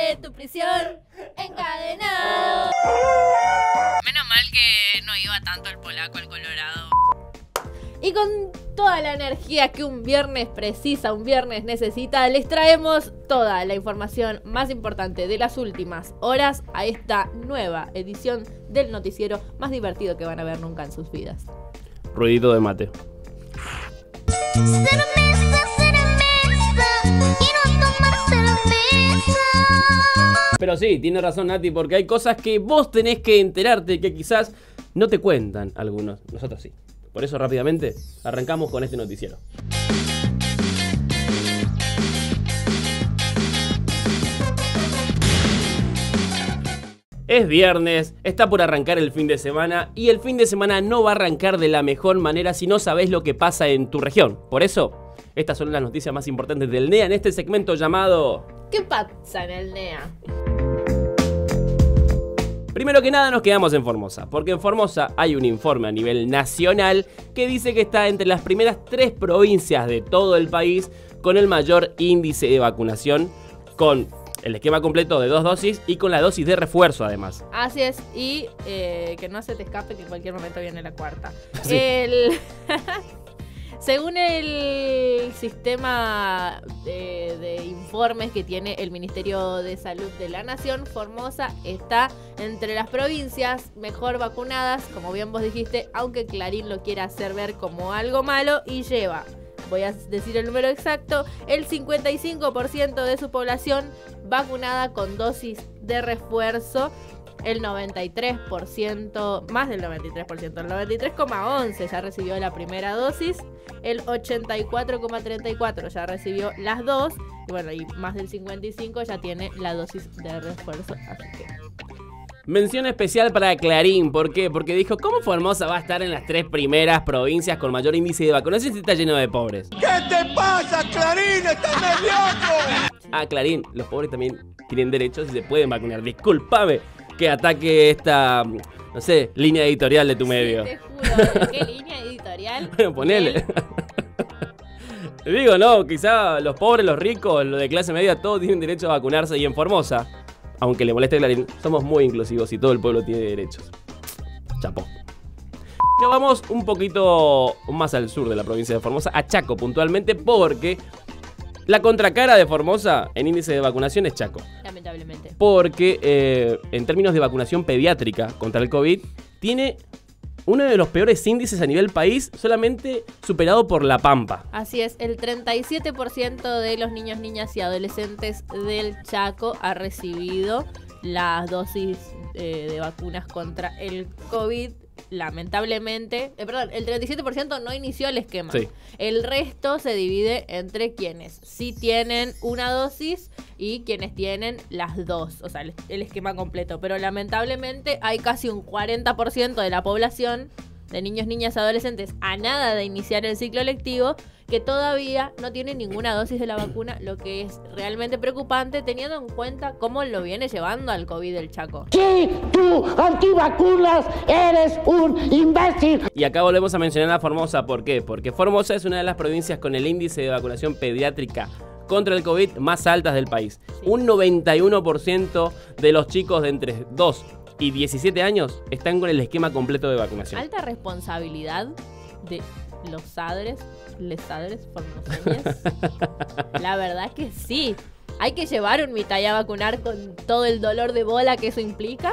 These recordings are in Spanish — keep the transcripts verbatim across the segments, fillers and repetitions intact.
de tu prisión, encadenado. Menos mal que no iba tanto el polaco al Colorado. Y con toda la energía que un viernes precisa, un viernes necesita, les traemos toda la información más importante de las últimas horas a esta nueva edición del noticiero más divertido que van a ver nunca en sus vidas. Ruidito de mate. Pero sí, tiene razón Nati, porque hay cosas que vos tenés que enterarte que quizás no te cuentan algunos, nosotros sí. Por eso rápidamente arrancamos con este noticiero. Es viernes, está por arrancar el fin de semana y el fin de semana no va a arrancar de la mejor manera si no sabés lo que pasa en tu región. Por eso, estas son las noticias más importantes del N E A en este segmento llamado... ¿Qué pasa en el N E A? Primero que nada nos quedamos en Formosa, porque en Formosa hay un informe a nivel nacional que dice que está entre las primeras tres provincias de todo el país con el mayor índice de vacunación, con el esquema completo de dos dosis y con la dosis de refuerzo además. Así es, y eh, que no se te escape que en cualquier momento viene la cuarta. Sí. El... Según el sistema de, de informes que tiene el Ministerio de Salud de la Nación, Formosa está entre las provincias mejor vacunadas, como bien vos dijiste, aunque Clarín lo quiera hacer ver como algo malo y lleva, voy a decir el número exacto, el cincuenta y cinco por ciento de su población vacunada con dosis de refuerzo. El noventa y tres por ciento, más del noventa y tres por ciento, el noventa y tres coma once ya recibió la primera dosis, el ochenta y cuatro coma treinta y cuatro ya recibió las dos, y bueno, y más del cincuenta y cinco ya tiene la dosis de refuerzo, así que... Mención especial para Clarín, ¿por qué? Porque dijo, ¿cómo Formosa va a estar en las tres primeras provincias con mayor índice de vacunación si está lleno de pobres? ¿Qué te pasa, Clarín? ¡Estás mediocre! Ah, Clarín, los pobres también tienen derechos y se pueden vacunar, discúlpame que ataque esta, no sé, línea editorial de tu medio. Sí, te juro, ¿qué línea editorial? Bueno, ponele. Digo, no, quizá los pobres, los ricos, los de clase media, todos tienen derecho a vacunarse y en Formosa, aunque le moleste Clarín, somos muy inclusivos y todo el pueblo tiene derechos. Chapó. Nos vamos un poquito más al sur de la provincia de Formosa, a Chaco puntualmente, porque la contracara de Formosa en índice de vacunación es Chaco. Lamentablemente. Porque eh, en términos de vacunación pediátrica contra el COVID, tiene uno de los peores índices a nivel país, solamente superado por La Pampa. Así es, el treinta y siete por ciento de los niños, niñas y adolescentes del Chaco ha recibido las dosis eh, de vacunas contra el COVID. Lamentablemente, eh, perdón, el treinta y siete por ciento no inició el esquema. Sí. El resto se divide entre quienes sí tienen una dosis y quienes tienen las dos, o sea, el, el esquema completo. Pero lamentablemente hay casi un cuarenta por ciento de la población de niños, niñas, adolescentes a nada de iniciar el ciclo lectivo que todavía no tienen ninguna dosis de la vacuna, lo que es realmente preocupante teniendo en cuenta cómo lo viene llevando al COVID el Chaco. Sí, tú, antivacunas, eres un imbécil. Y acá volvemos a mencionar a Formosa, ¿por qué? Porque Formosa es una de las provincias con el índice de vacunación pediátrica contra el COVID más altas del país. Sí. Un noventa y uno por ciento de los chicos de entre dos y diecisiete años están con el esquema completo de vacunación. Alta responsabilidad de los padres, les padres formoseños. La verdad que sí. Hay que llevar un mitad a vacunar con todo el dolor de bola que eso implica.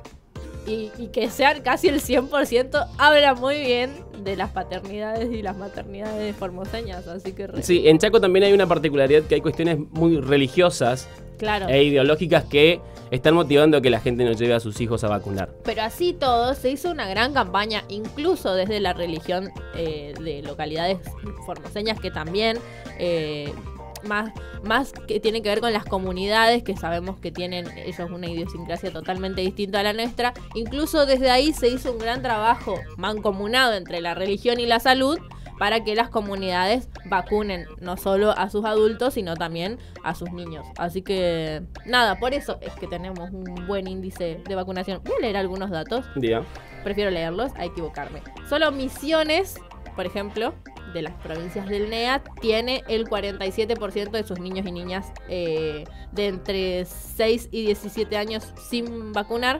Y, y que sean casi el cien por ciento habla muy bien de las paternidades y las maternidades formoseñas, así que... Re... Sí, en Chaco también hay una particularidad que hay cuestiones muy religiosas, claro, e ideológicas que están motivando a que la gente no lleve a sus hijos a vacunar. Pero así todo, se hizo una gran campaña, incluso desde la religión eh, de localidades formoseñas que también... Eh, Más, más que tiene que ver con las comunidades, que sabemos que tienen ellos una idiosincrasia totalmente distinta a la nuestra. Incluso desde ahí se hizo un gran trabajo mancomunado entre la religión y la salud para que las comunidades vacunen no solo a sus adultos, sino también a sus niños. Así que, nada, por eso es que tenemos un buen índice de vacunación. Voy a leer algunos datos. Diga. Prefiero leerlos a equivocarme. Solo Misiones, por ejemplo, de las provincias del N E A tiene el cuarenta y siete por ciento de sus niños y niñas eh, de entre seis y diecisiete años sin vacunar.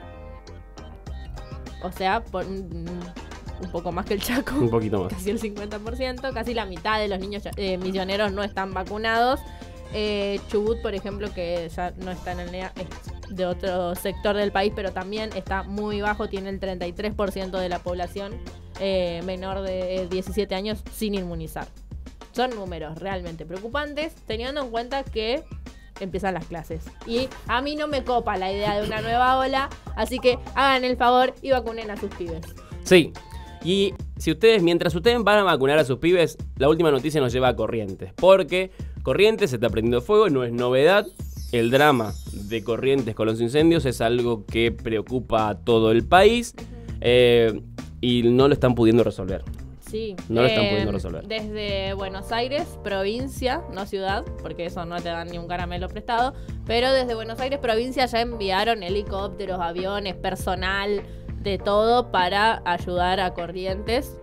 O sea, por un, un poco más que el Chaco. Un poquito más. Casi el cincuenta por ciento. Casi la mitad de los niños eh, misioneros no están vacunados. Eh, Chubut, por ejemplo, que ya no está en el N E A, es de otro sector del país, pero también está muy bajo. Tiene el treinta y tres por ciento de la población eh, menor de diecisiete años sin inmunizar. Son números realmente preocupantes, teniendo en cuenta que empiezan las clases. Y a mí no me copa la idea de una nueva ola, así que hagan el favor y vacunen a sus pibes. Sí, y si ustedes, mientras ustedes van a vacunar a sus pibes, la última noticia nos lleva a Corrientes. Porque Corrientes se está prendiendo fuego, no es novedad. El drama de Corrientes con los incendios es algo que preocupa a todo el país. Eh, y no lo están pudiendo resolver. Sí. No lo están eh, pudiendo resolver. Desde Buenos Aires, provincia, no ciudad, porque eso no te dan ni un caramelo prestado, pero desde Buenos Aires, provincia, ya enviaron helicópteros, aviones, personal, de todo para ayudar a Corrientes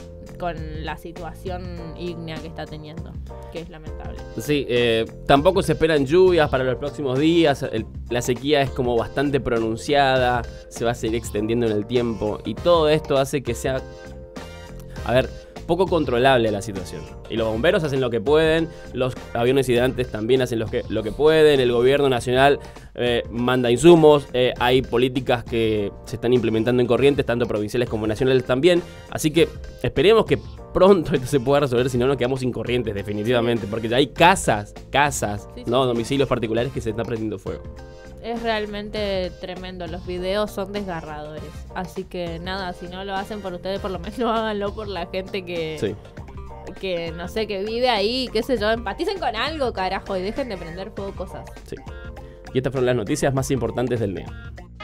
con la situación ígnea que está teniendo, que es lamentable. Sí, eh, tampoco se esperan lluvias para los próximos días. El, la sequía es como bastante pronunciada, se va a seguir extendiendo en el tiempo y todo esto hace que sea, a ver, poco controlable la situación. Y los bomberos hacen lo que pueden, los aviones hidrantes también hacen lo que, lo que pueden, el gobierno nacional eh, manda insumos, eh, hay políticas que se están implementando en Corrientes, tanto provinciales como nacionales también. Así que esperemos que pronto esto se pueda resolver, si no nos quedamos sin Corrientes definitivamente, porque ya hay casas, casas, sí, sí, no sí. domicilios particulares que se están prendiendo fuego. Es realmente tremendo, los videos son desgarradores. Así que nada, si no lo hacen por ustedes, por lo menos háganlo por la gente que, Sí. que no sé, que vive ahí, qué sé yo, empaticen con algo, carajo, y dejen de prender fuego cosas. Sí. Y estas fueron las noticias más importantes del N E A.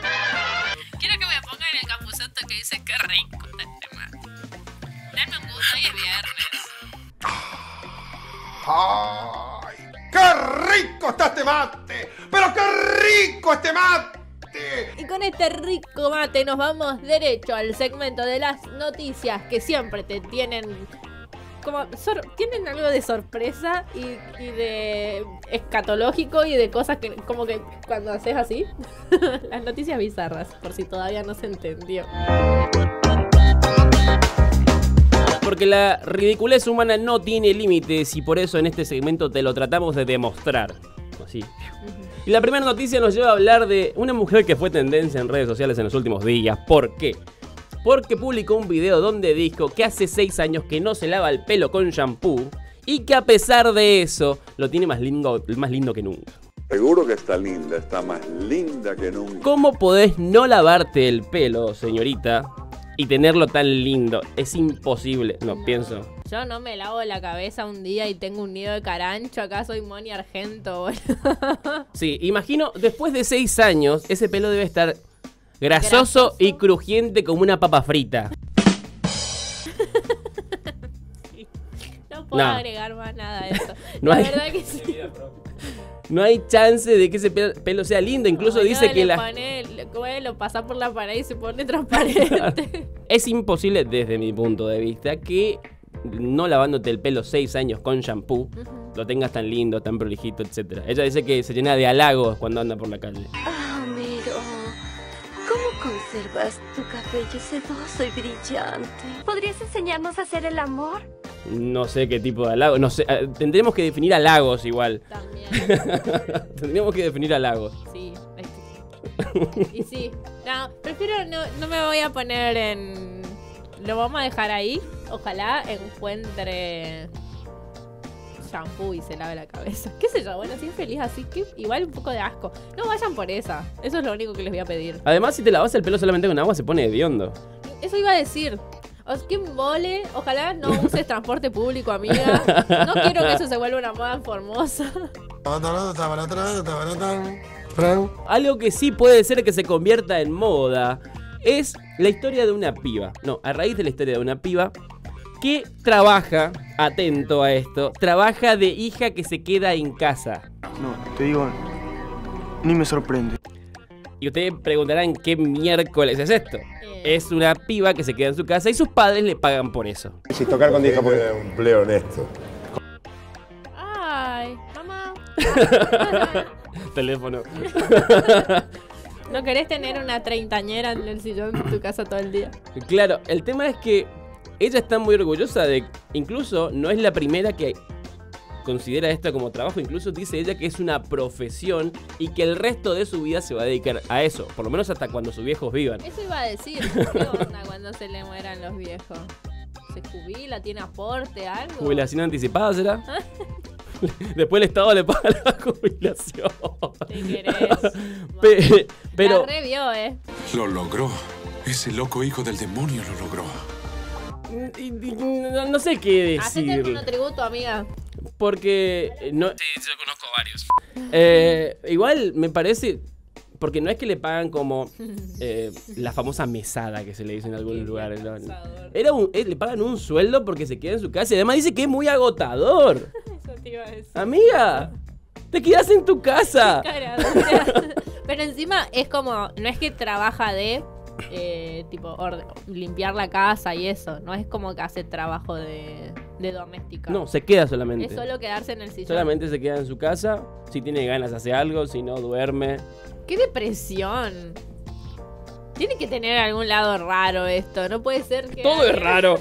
Quiero que me pongan el capuzoto que dice que rico este mate. Denme un gusto, hoy es viernes. ¡Ay! ¡Qué rico está este mate! ¡Pero qué rico este mate! Y con este rico mate nos vamos derecho al segmento de las noticias que siempre te tienen como sor- tienen algo de sorpresa y, y de escatológico y de cosas que como que cuando haces así las noticias bizarras, por si todavía no se entendió. Porque la ridiculez humana no tiene límites y por eso en este segmento te lo tratamos de demostrar. Así. Y la primera noticia nos lleva a hablar de una mujer que fue tendencia en redes sociales en los últimos días. ¿Por qué? Porque publicó un video donde dijo que hace seis años que no se lava el pelo con shampoo y que a pesar de eso lo tiene más lindo, más lindo que nunca. Seguro que está linda, está más linda que nunca. ¿Cómo podés no lavarte el pelo, señorita, y tenerlo tan lindo? Es imposible, no, no. pienso. Yo no me lavo la cabeza un día y tengo un nido de carancho, acá soy Moni Argento, boludo. Sí, imagino, después de seis años, ese pelo debe estar grasoso, grasoso. y crujiente como una papa frita. No puedo no. agregar más nada a eso. No la hay... verdad que sí. No hay chance de que ese pelo sea lindo. Incluso no, dice que la... Pone, lo, lo pasa por la pared y se pone transparente. Es imposible desde mi punto de vista que no lavándote el pelo seis años con shampoo uh-huh. lo tengas tan lindo, tan prolijito, etcétera. Ella dice que se llena de halagos cuando anda por la calle. Ah, Miro, ¿cómo conservas tu cabello sedoso y brillante? ¿Podrías enseñarnos a hacer el amor? No sé qué tipo de halagos. No sé, tendremos que definir halagos igual. También. Tendríamos que definir halagos. Sí. Y sí. No, prefiero no, no me voy a poner en... Lo vamos a dejar ahí. Ojalá encuentre shampoo y se lave la cabeza. ¿Qué sé yo? Bueno, si es feliz así, que igual un poco de asco. No vayan por esa. Eso es lo único que les voy a pedir. Además, si te lavas el pelo solamente con agua, se pone hediondo. Eso iba a decir. O sea, que embole. Ojalá no uses transporte público, amiga. No quiero que eso se vuelva una moda en Formosa. Algo que sí puede ser que se convierta en moda es la historia de una piba. No, a raíz de la historia de una piba que trabaja, atento a esto, trabaja de hija que se queda en casa. No, te digo, ni me sorprende. Y ustedes preguntarán qué miércoles es esto. Eh. Es una piba que se queda en su casa y sus padres le pagan por eso. Si tocar con hija porque un empleo honesto. Ay, mamá. Teléfono. ¿No querés tener una treintañera en el sillón de tu casa todo el día? Claro, el tema es que ella está muy orgullosa de... Incluso no es la primera que considera esto como trabajo. Incluso dice ella que es una profesión y que el resto de su vida se va a dedicar a eso. Por lo menos hasta cuando sus viejos vivan. Eso iba a decir. ¿Qué onda cuando se le mueran los viejos? ¿Se jubila? ¿Tiene aporte? ¿Algo? ¿Jubilación anticipada será? Después el Estado le paga la jubilación. ¿Te querés? Pe- pero... La revió, ¿eh? Lo logró. Ese loco hijo del demonio lo logró. No, no sé qué Hacete decir. un tributo, amiga. Porque... eh, No, Sí, yo conozco varios. eh, igual me parece... Porque no es que le pagan como eh, la famosa mesada que se le dice en algunos lugares. ¿no? Era un, eh, le pagan un sueldo porque se queda en su casa y además dice que es muy agotador. Eso te iba a decir. Amiga, te quedas en tu casa. Cara dura. Pero encima es como, no es que trabaja de eh, tipo orde- limpiar la casa y eso, no es como que hace trabajo de, de doméstica. No, se queda solamente. Es solo quedarse en el sillón. Solamente se queda en su casa. Si tiene ganas hace algo, si no duerme. ¡Qué depresión! Tiene que tener algún lado raro esto, no puede ser que... Todo es raro.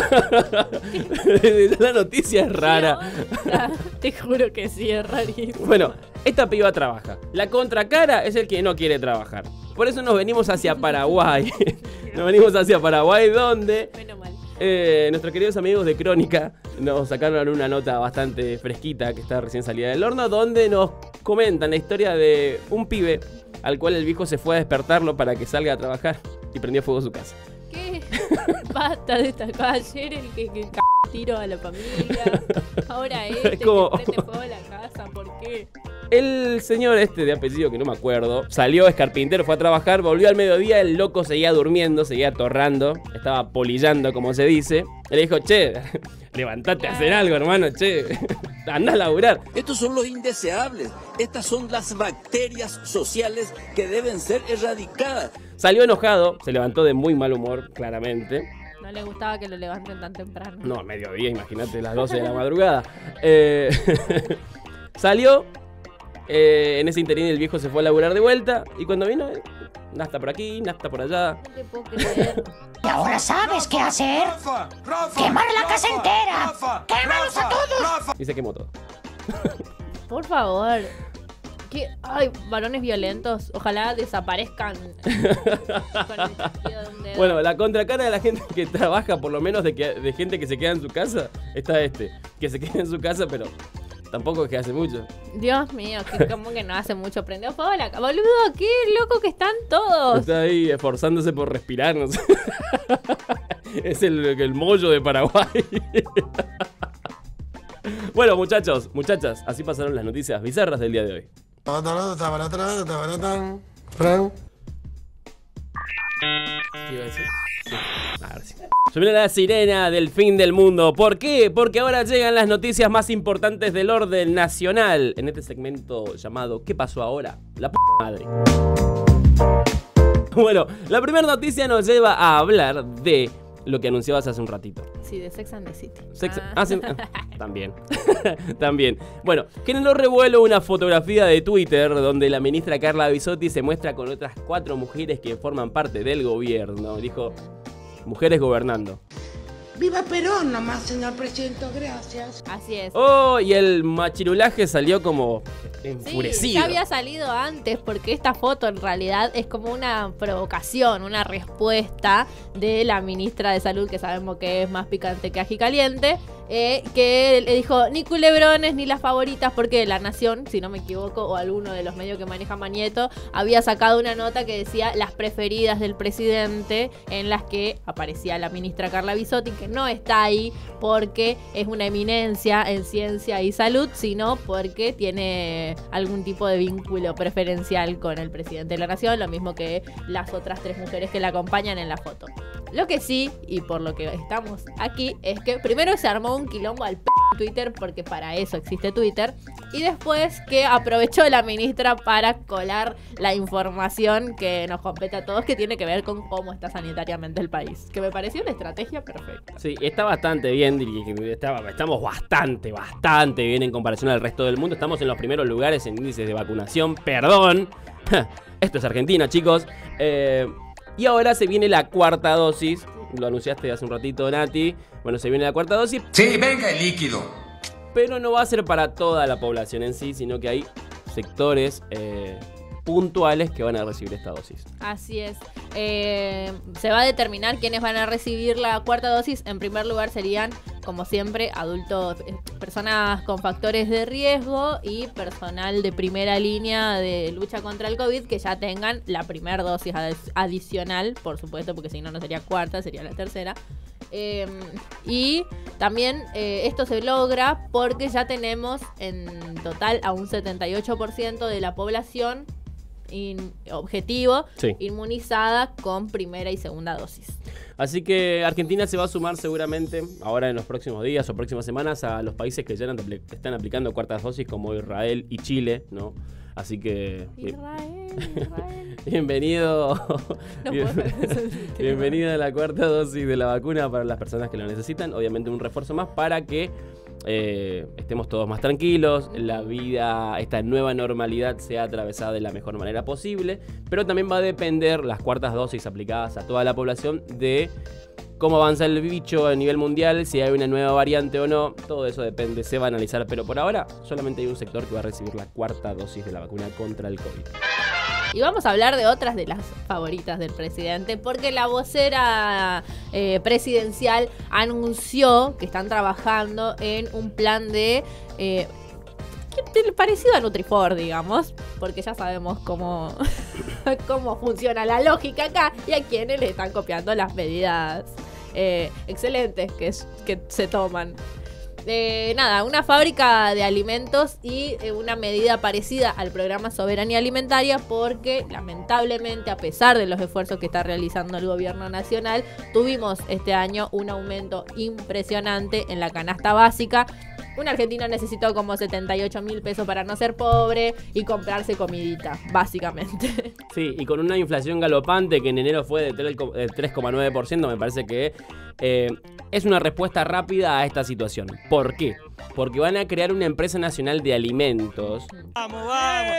La noticia es rara. Onda. Te juro que sí, es rarísimo. Bueno, esta piba trabaja. La contracara es el que no quiere trabajar. Por eso nos venimos hacia Paraguay. Nos venimos hacia Paraguay donde Menos mal. eh, nuestros queridos amigos de Crónica nos sacaron una nota bastante fresquita que está recién salida del horno, donde nos comentan la historia de un pibe al cual el viejo se fue a despertarlo para que salga a trabajar y prendió fuego su casa. ¿Qué? Basta de esta cosa. Ayer el que, que c tiro a la familia. Ahora este Es como- que prende fuego a la casa. ¿Por qué? El señor este de apellido que no me acuerdo salió, es carpintero, fue a trabajar, volvió al mediodía, el loco seguía durmiendo, seguía torrando, estaba polillando como se dice. Y le dijo, che, levantate a hacer algo, hermano, che, andá a laburar. Estos son los indeseables. Estas son las bacterias sociales que deben ser erradicadas. Salió enojado, se levantó de muy mal humor, claramente. No le gustaba que lo levanten tan temprano. No, mediodía, imagínate, las doce de la madrugada. Eh, salió, eh, en ese interín el viejo se fue a laburar de vuelta y cuando vino, eh, nasta por aquí, nasta por allá. No te puedo creer. Y ahora sabes qué hacer. ¡Quemar la casa entera! ¡Quémalos a todos! Y se quemó todo. Por favor. ¿Qué? Ay, varones violentos. Ojalá desaparezcan con el chasquido de un dedo. Bueno, la contracara de la gente que trabaja, por lo menos de, que, de gente que se queda en su casa, está este. Que se queda en su casa, pero tampoco es que hace mucho. Dios mío, que como que no hace mucho. Prendió fuego la casa. Boludo, qué loco que están todos. Está ahí esforzándose por respirar, no sé. Es el, el mollo de Paraguay. Bueno, muchachos, muchachas, así pasaron las noticias bizarras del día de hoy. ¿Qué iba a decir? Sí. Ahora sí. Se viene la sirena del fin del mundo. ¿Por qué? Porque ahora llegan las noticias más importantes del orden nacional. En este segmento llamado ¿Qué pasó ahora? La p*** madre. Bueno, la primera noticia nos lleva a hablar de lo que anunciabas hace un ratito. Sí, de Sex and the City. Sex- Ah. ah, sí, ah, también. También. Bueno, generó revuelo una fotografía de Twitter donde la ministra Carla Bisotti se muestra con otras cuatro mujeres que forman parte del gobierno. Dijo, mujeres gobernando. ¡Viva Perón nomás, señor presidente! Gracias. Así es. Oh, y el machirulaje salió como Sí, enfurecido. ya había salido antes porque esta foto en realidad es como una provocación, una respuesta de la ministra de Salud, que sabemos que es más picante que ají caliente, eh, que le dijo ni culebrones ni las favoritas, porque La Nación, si no me equivoco, o alguno de los medios que maneja Mañeto, había sacado una nota que decía las preferidas del presidente, en las que aparecía la ministra Carla Bisotti, que no está ahí porque es una eminencia en ciencia y salud, sino porque tiene algún tipo de vínculo preferencial con el presidente de la nación, lo mismo que las otras tres mujeres que la acompañan en la foto. Lo que sí, y por lo que estamos aquí, es que primero se armó un quilombo al p*** Twitter, porque para eso existe Twitter, y después que aprovechó la ministra para colar la información que nos compete a todos, que tiene que ver con cómo está sanitariamente el país, que me pareció una estrategia perfecta. Sí, está bastante bien, está, estamos bastante, bastante bien en comparación al resto del mundo. Estamos en los primeros lugares en índices de vacunación, perdón. Esto es Argentina, chicos. Eh, y ahora se viene la cuarta dosis. Lo anunciaste hace un ratito, Nati. Bueno, se viene la cuarta dosis. Sí, venga el líquido. Pero no va a ser para toda la población en sí, sino que hay sectores eh, puntuales que van a recibir esta dosis. Así es. Eh, se va a determinar quiénes van a recibir la cuarta dosis. En primer lugar serían, como siempre, adultos, personas con factores de riesgo y personal de primera línea de lucha contra el COVID que ya tengan la primera dosis ad- adicional, por supuesto, porque si no, no sería cuarta, sería la tercera. Eh, y también eh, esto se logra porque ya tenemos en total a un setenta y ocho por ciento de la población in- objetivo Sí. inmunizada con primera y segunda dosis. Así que Argentina se va a sumar seguramente ahora en los próximos días o próximas semanas a los países que ya están aplicando cuartas dosis como Israel y Chile, ¿no? Así que... Israel, Israel. Bienvenido. No Bien- puedo hacer Bienvenida a la cuarta dosis de la vacuna para las personas que lo necesitan. Obviamente un refuerzo más para que eh, estemos todos más tranquilos, la vida, esta nueva normalidad sea atravesada de la mejor manera posible, pero también va a depender las cuartas dosis aplicadas a toda la población de cómo avanza el bicho a nivel mundial, si hay una nueva variante o no. Todo eso depende, se va a analizar, pero por ahora solamente hay un sector que va a recibir la cuarta dosis de la vacuna contra el COVID. Y vamos a hablar de otras de las favoritas del presidente, porque la vocera eh, presidencial anunció que están trabajando en un plan de... Eh, que- parecido a Nutrifor, digamos, porque ya sabemos cómo, cómo funciona la lógica acá y a quienes le están copiando las medidas eh, excelentes que, es- que se toman. Eh, nada, una fábrica de alimentos y eh, una medida parecida al programa Soberanía Alimentaria, porque lamentablemente, a pesar de los esfuerzos que está realizando el gobierno nacional, tuvimos este año un aumento impresionante en la canasta básica. Un argentino necesitó como setenta y ocho mil pesos para no ser pobre y comprarse comidita, básicamente. Sí, y con una inflación galopante que en enero fue de tres coma nueve por ciento, me parece que eh, es una respuesta rápida a esta situación. ¿Por qué? Porque van a crear una empresa nacional de alimentos. ¡Vamos, vamos!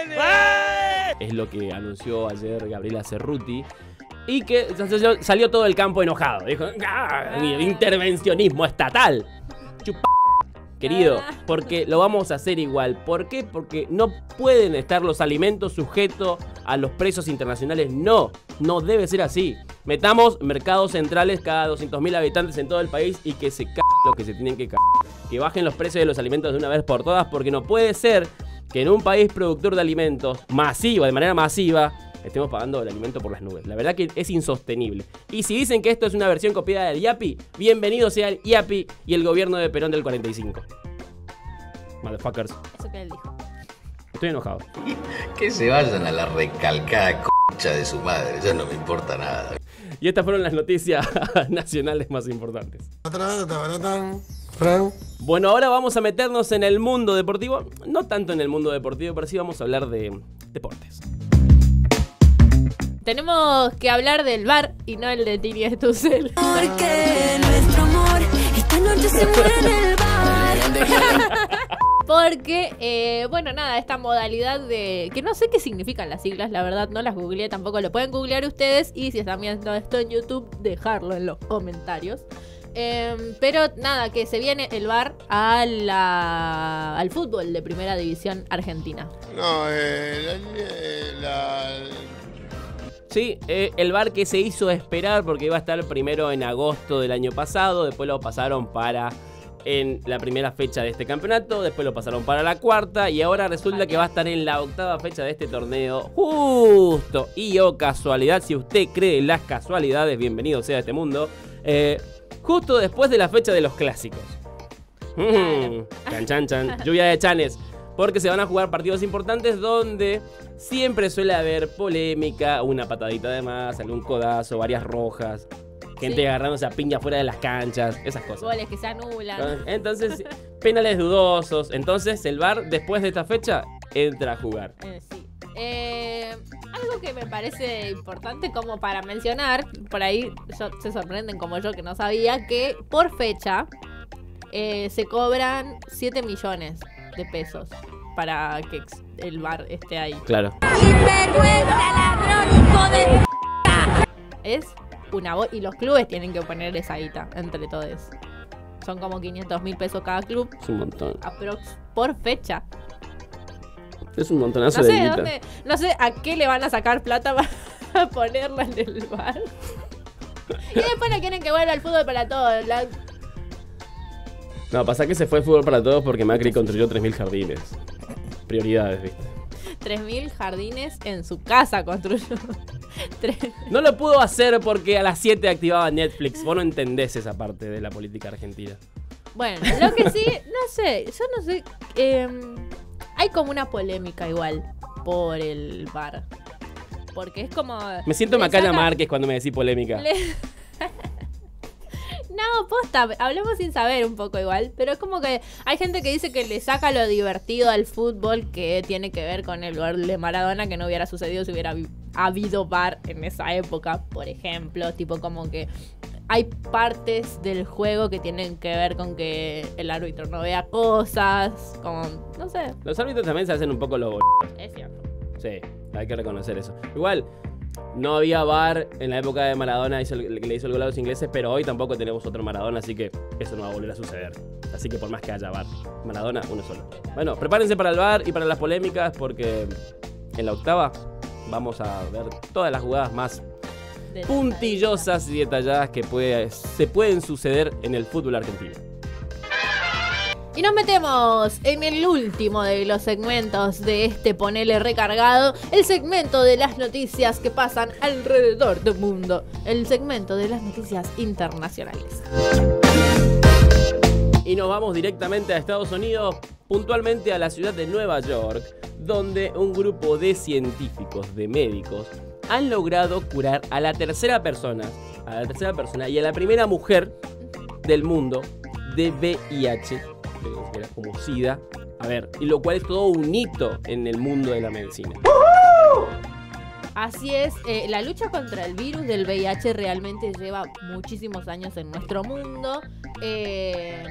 Es lo que anunció ayer Gabriela Cerruti. Y que salió, salió todo el campo enojado. Dijo, ¡ah! Intervencionismo estatal. Chupa, querido, porque lo vamos a hacer igual. ¿Por qué? Porque no pueden estar los alimentos sujetos a los precios internacionales. No, no debe ser así. Metamos mercados centrales cada doscientos mil habitantes en todo el país y que se c*** lo que se tienen que c***. Que bajen los precios de los alimentos de una vez por todas, porque no puede ser que en un país productor de alimentos masiva, de manera masiva, estemos pagando el alimento por las nubes. La verdad que es insostenible. Y si dicen que esto es una versión copiada del IAPI, bienvenido sea el IAPI y el gobierno de Perón del cuarenta y cinco. Motherfuckers. Eso que él dijo. Estoy enojado. Que se vayan a la recalcada concha de su madre, ya no me importa nada. Y estas fueron las noticias nacionales más importantes. Bueno, ahora vamos a meternos en el mundo deportivo. No tanto en el mundo deportivo, pero sí vamos a hablar de deportes. Tenemos que hablar del V A R y no el de Tini Stoessel. Porque nuestro amor esta noche se muere en el bar. Porque, eh, bueno, nada, esta modalidad de... que no sé qué significan las siglas, la verdad, no las googleé, tampoco lo pueden googlear ustedes. Y si están viendo esto en YouTube, dejarlo en los comentarios. Eh, pero nada, que se viene el V A R a la, al fútbol de primera división argentina. No, eh, la... la- Sí, eh, el V A R que se hizo esperar porque iba a estar primero en agosto del año pasado, después lo pasaron para en la primera fecha de este campeonato, después lo pasaron para la cuarta y ahora resulta que va a estar en la octava fecha de este torneo, justo, y oh casualidad, si usted cree en las casualidades, bienvenido sea a este mundo, eh, justo después de la fecha de los clásicos. Mm, chan chan chan, lluvia de chanes. Porque se van a jugar partidos importantes donde siempre suele haber polémica, una patadita de más, algún codazo, varias rojas, gente Sí. agarrándose a piña fuera de las canchas, esas cosas. Goles que se anulan. Entonces, penales dudosos. Entonces el V A R después de esta fecha entra a jugar. Eh, sí. Eh, algo que me parece importante como para mencionar, por ahí yo, se sorprenden como yo que no sabía, que por fecha eh, se cobran siete millones de pesos para que el V A R esté ahí. Claro. Es una voz y los clubes tienen que poner esa guita entre todos. Son como quinientos mil pesos cada club. Es un montón. Aprox por fecha. Es un montonazo No sé de guita. dónde, no sé a qué le van a sacar plata para ponerla en el V A R. Y después no quieren que vuelva el fútbol para todos. La... No, pasa que se fue el fútbol para todos porque Macri construyó tres mil jardines. Prioridades, ¿viste? tres mil jardines en su casa construyó. No lo pudo hacer porque a las siete activaba Netflix. Vos no entendés esa parte de la política argentina. Bueno, lo que sí, no sé, yo no sé. Eh, hay como una polémica igual por el V A R. Porque es como. Me siento Macaya saca... Márquez cuando me decís polémica. Le... No, posta, hablemos sin saber un poco igual. Pero es como que hay gente que dice que le saca lo divertido al fútbol, que tiene que ver con el gol de Maradona, que no hubiera sucedido si hubiera habido V A R en esa época, por ejemplo. Tipo como que hay partes del juego que tienen que ver con que el árbitro no vea cosas, como, no sé. Los árbitros también se hacen un poco los... Es cierto. Sí, hay que reconocer eso. Igual, no había V A R en la época de Maradona, hizo el, que le hizo el gol a los ingleses, pero hoy tampoco tenemos otro Maradona, así que eso no va a volver a suceder. Así que por más que haya V A R, Maradona, uno solo. Bueno, prepárense para el V A R y para las polémicas, porque en la octava vamos a ver todas las jugadas más puntillosas y detalladas que puede, se pueden suceder en el fútbol argentino. Y nos metemos en el último de los segmentos de este Ponele Recargado, el segmento de las noticias que pasan alrededor del mundo, el segmento de las noticias internacionales. Y nos vamos directamente a Estados Unidos, puntualmente a la ciudad de Nueva York, donde un grupo de científicos, de médicos, han logrado curar a la tercera persona, a la tercera persona y a la primera mujer del mundo de V I H, que era como SIDA. A ver, y lo cual es todo un hito en el mundo de la medicina. Así es, eh, la lucha contra el virus del V I H realmente lleva muchísimos años en nuestro mundo. Eh,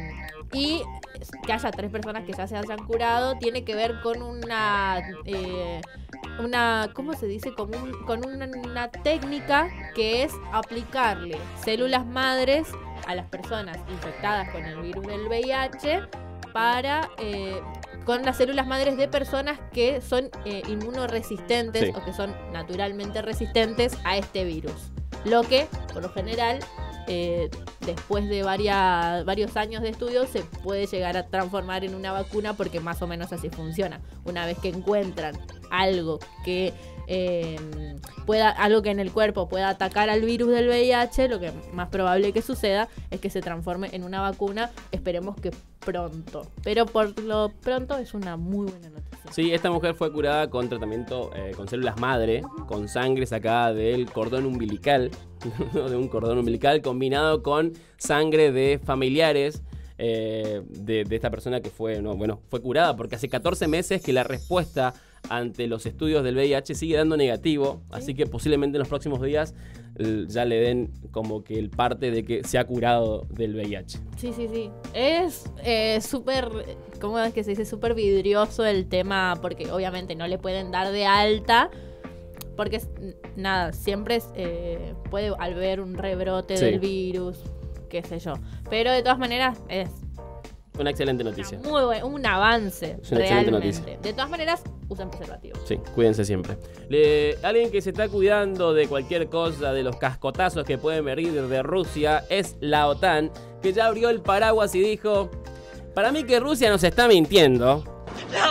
y que haya tres personas que ya se hayan curado tiene que ver con una... Eh, una, ¿cómo se dice? Con, un, con una, una técnica que es aplicarle células madres a las personas infectadas con el virus del V I H para eh, con las células madres de personas que son eh, inmunoresistentes, sí, o que son naturalmente resistentes a este virus. Lo que, por lo general, eh, después de varias, varios años de estudio, se puede llegar a transformar en una vacuna, porque más o menos así funciona. Una vez que encuentran algo que eh, pueda, algo que en el cuerpo pueda atacar al virus del V I H, lo que más probable que suceda es que se transforme en una vacuna. Esperemos que pronto, pero por lo pronto es una muy buena noticia. Sí, esta mujer fue curada con tratamiento eh, con células madre, con sangre sacada del cordón umbilical, de un cordón umbilical combinado con sangre de familiares eh, de, de esta persona que fue, no, bueno, fue curada, porque hace catorce meses que la respuesta ante los estudios del V I H sigue dando negativo, ¿sí? Así que posiblemente en los próximos días ya le den como que el parte de que se ha curado del V I H. Sí, sí, sí. Es eh, súper, ¿cómo es que se dice? Súper vidrioso el tema, porque obviamente no le pueden dar de alta, porque nada, siempre es, eh, puede haber un rebrote, sí, del virus, qué sé yo. Pero de todas maneras es una excelente noticia. Muy buen, un avance, es una realmente. Noticia. De todas maneras, usan preservativos. Sí, cuídense siempre. Le, alguien que se está cuidando de cualquier cosa, de los cascotazos que pueden venir de Rusia, es la OTAN, que ya abrió el paraguas y dijo: para mí que Rusia nos está mintiendo. ¡La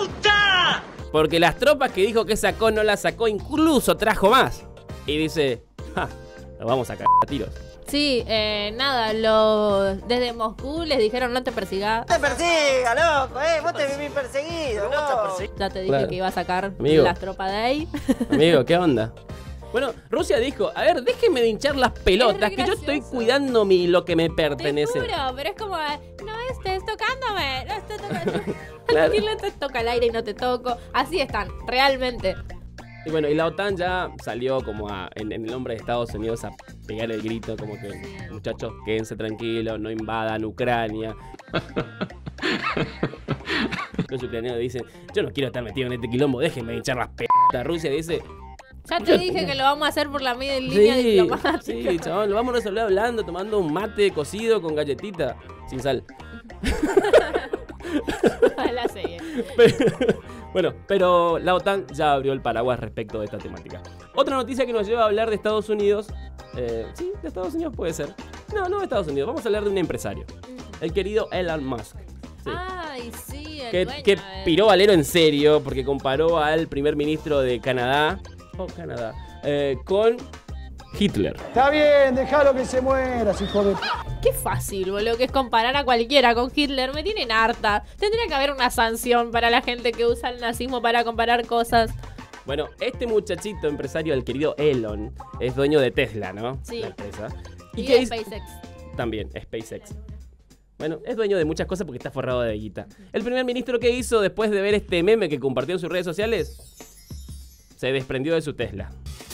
puta! Porque las tropas que dijo que sacó no las sacó, incluso trajo más. Y dice: ja, nos vamos a cagar a tiros. Sí, eh, nada, lo, desde Moscú les dijeron: no te persigas. No te persiga, loco, eh, vos te vivís perseguido, no. Ya te dije, claro, que iba a sacar, amigo, las tropas de ahí. Amigo, ¿qué onda? Bueno, Rusia dijo, a ver, déjenme de hinchar las pelotas, que yo estoy cuidando mi, lo que me pertenece. Te juro, pero es como, no estés tocándome, no estés tocando. Claro. No te toca el aire y no te toco. Así están, realmente. Y bueno, y la OTAN ya salió como a, en, en el nombre de Estados Unidos a pegar el grito, como que, muchachos, quédense tranquilos, no invadan Ucrania. Los ucranianos dicen, yo no quiero estar metido en este quilombo, déjenme hinchar las p***. Rusia dice... Ya te dije que lo vamos a hacer por la media línea Sí, diplomática. sí, chabón, lo vamos a resolver hablando, tomando un mate cocido con galletita, sin sal. La serie. Pero, bueno, pero la OTAN ya abrió el paraguas respecto de esta temática. Otra noticia que nos lleva a hablar de Estados Unidos. Eh, sí, de Estados Unidos puede ser. No, no de Estados Unidos. Vamos a hablar de un empresario. El querido Elon Musk. Sí. Ay, sí, el Que, dueño que de- piró Valero en serio porque comparó al primer ministro de Canadá. Oh, Canadá. eh, con Hitler. Está bien, déjalo que se muera, hijo de... Qué fácil, boludo, que es comparar a cualquiera con Hitler. Me tienen harta. Tendría que haber una sanción para la gente que usa el nazismo para comparar cosas. Bueno, este muchachito empresario, el querido Elon, es dueño de Tesla, ¿no? Sí. La empresa. Y, qué de hizo? SpaceX. También, SpaceX. Bueno, es dueño de muchas cosas porque está forrado de guita. El primer ministro que hizo después de ver este meme que compartió en sus redes sociales, se desprendió de su Tesla.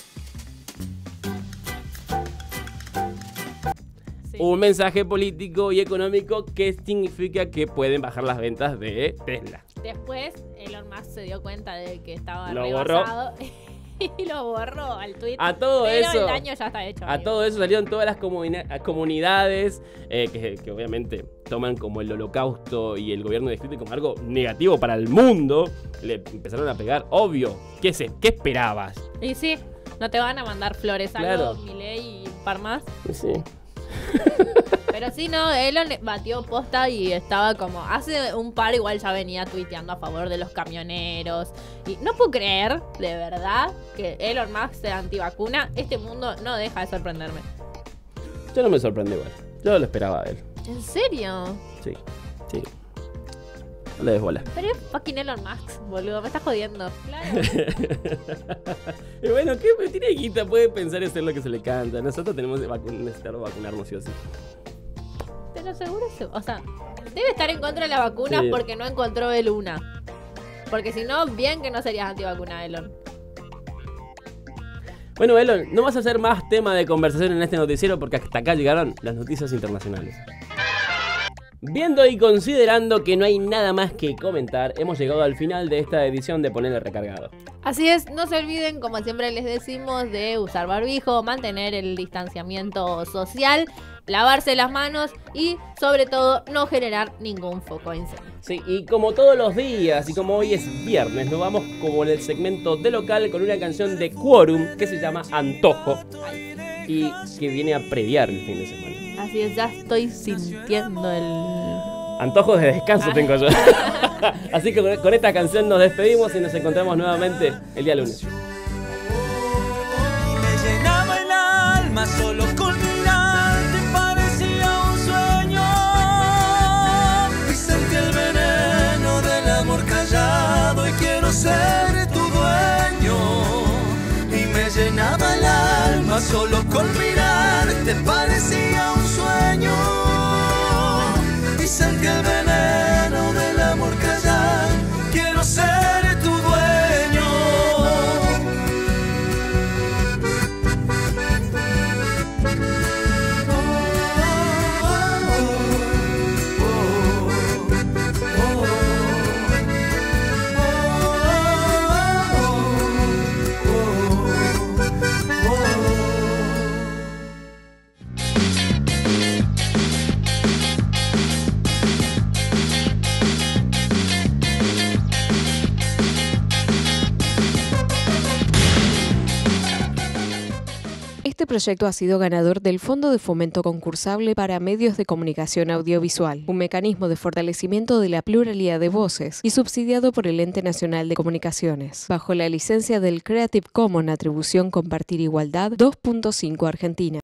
Sí. Un mensaje político y económico que significa que pueden bajar las ventas de Tesla. Después, Elon Musk se dio cuenta de que estaba Lo rebasado y lo borró al tweet. A todo pero eso, el daño ya está hecho. A amigo. todo eso salieron todas las comuni- comunidades eh, que, que obviamente toman como el holocausto y el gobierno de distrito como algo negativo para el mundo. Le empezaron a pegar, obvio. ¿Qué, se, qué esperabas? Y sí, no te van a mandar flores, Claro. algo, Milei y un par más. Sí. Pero sí, no, Elon batió posta y estaba como... Hace un par igual ya venía tuiteando a favor de los camioneros. Y no puedo creer, de verdad, que Elon Musk sea antivacuna. Este mundo no deja de sorprenderme. Yo no me sorprendí igual. Yo lo esperaba de él. ¿En serio? Sí, sí. No le des bola. Pero es fucking Elon Musk, boludo, me estás jodiendo. Claro. Y bueno, ¿qué tiene guita? Puede pensar y hacer lo que se le canta. Nosotros tenemos que vacu- necesitar vacunarnos sí o sí. Pero seguro se... O sea, debe estar en contra de la vacuna Sí. porque no encontró él una. Porque si no, bien que no serías antivacuna, Elon. Bueno, Elon, no vas a hacer más tema de conversación en este noticiero porque hasta acá llegaron las noticias internacionales. Viendo y considerando que no hay nada más que comentar, hemos llegado al final de esta edición de Ponele Recargado. Así es, no se olviden, como siempre les decimos, de usar barbijo, mantener el distanciamiento social, lavarse las manos y, sobre todo, no generar ningún foco de incendio. Sí, y como todos los días y como hoy es viernes, nos vamos como en el segmento de local con una canción de Quorum que se llama Antojo y que viene a previar el fin de semana. Así es, ya estoy sintiendo el... Antojos de descanso tengo yo. Así que con- con esta canción nos despedimos y nos encontramos nuevamente el día lunes. Me llenaba el alma solo con mirarte, parecía un sueño. Y sentí el veneno del amor callado y quiero ser tu dueño. Y me llenaba el alma solo con mirarte, parecía un sueño. Y sentí el veneno del amor callado, quiero ser tu dueño. Este proyecto ha sido ganador del Fondo de Fomento Concursable para Medios de Comunicación Audiovisual, un mecanismo de fortalecimiento de la pluralidad de voces y subsidiado por el Ente Nacional de Comunicaciones, bajo la licencia del Creative Commons Atribución Compartir Igualdad dos punto cinco Argentina.